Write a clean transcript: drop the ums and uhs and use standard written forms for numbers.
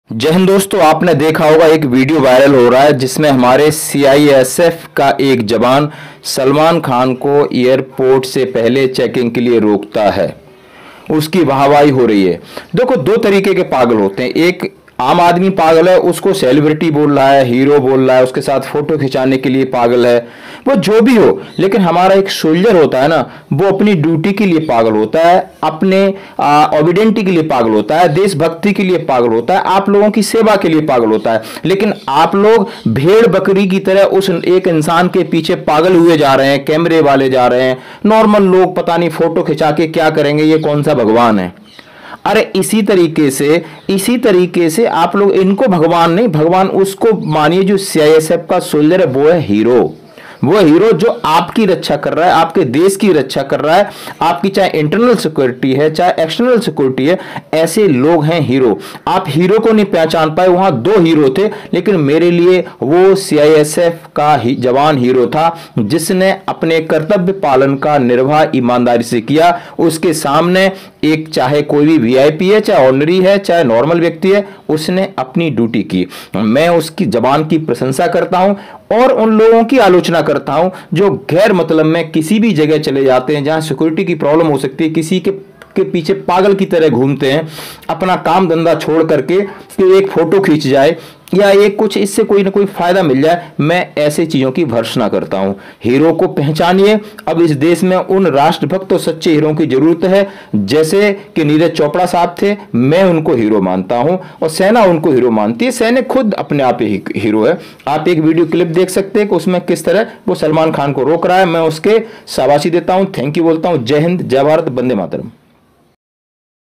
जय हिंद दोस्तों, आपने देखा होगा एक वीडियो वायरल हो रहा है जिसमें हमारे सीआईएसएफ का एक जवान सलमान खान को एयरपोर्ट से पहले चेकिंग के लिए रोकता है। उसकी वाहवाही हो रही है। देखो, दो तरीके के पागल होते हैं। एक आम आदमी पागल है, उसको सेलिब्रिटी बोल रहा है, हीरो बोल रहा है, उसके साथ फोटो खिंचाने के लिए पागल है, वो जो भी हो। लेकिन हमारा एक सोल्जर होता है ना, वो अपनी ड्यूटी के लिए पागल होता है, अपने ऑबिडेंटी के लिए पागल होता है, देशभक्ति के लिए पागल होता है, आप लोगों की सेवा के लिए पागल होता है। लेकिन आप लोग भेड़ बकरी की तरह उस एक इंसान के पीछे पागल हुए जा रहे हैं। कैमरे वाले जा रहे हैं, नॉर्मल लोग पता नहीं फोटो खिंचा के क्या करेंगे, ये कौन सा भगवान है। अरे इसी तरीके से आप लोग इनको भगवान नहीं, भगवान उसको मानिए जो सीआईएसएफ का सोल्जर है, वो है हीरो। वो हीरो जो आपकी रक्षा कर रहा है, आपके देश की रक्षा कर रहा है, आपकी चाहे इंटरनल सिक्योरिटी है चाहे एक्सटर्नल सिक्योरिटी है, ऐसे लोग हैं हीरो। आप हीरो को नहीं पहचान पाए। वहां दो हीरो थे, लेकिन मेरे लिए वो सीआईएसएफ का जवान हीरो था जिसने अपने कर्तव्य पालन का निर्वाह ईमानदारी से किया। उसके सामने एक चाहे कोई भी वीआईपी है, चाहे ऑर्डिनरी है, चाहे नॉर्मल व्यक्ति है, उसने अपनी ड्यूटी की। मैं उसकी जवान की प्रशंसा करता हूं और उन लोगों की आलोचना करता हूं जो गैर मतलब में किसी भी जगह चले जाते हैं जहां सिक्योरिटी की प्रॉब्लम हो सकती है, किसी के पीछे पागल की तरह घूमते हैं, अपना काम धंधा छोड़ करके कि एक फोटो खींच जाए या एक कुछ इससे कोई ना कोई फायदा मिल जाए। मैं ऐसे चीजों की भर्त्सना करता हूं। हीरो को पहचानिए। अब इस देश में उन राष्ट्रभक्त और सच्चे हीरो की जरूरत है, जैसे कि नीरज चोपड़ा साहब थे। मैं उनको हीरो मानता हूं और सेना उनको हीरो मानती है। सैनिक खुद अपने आप ही हीरो है। आप एक वीडियो क्लिप देख सकते हैं कि उसमें किस तरह वो सलमान खान को रोक रहा है। मैं उसके शाबाशी देता हूं, थैंक यू बोलता हूं। जय हिंद, जय भारत, वंदे मातरम।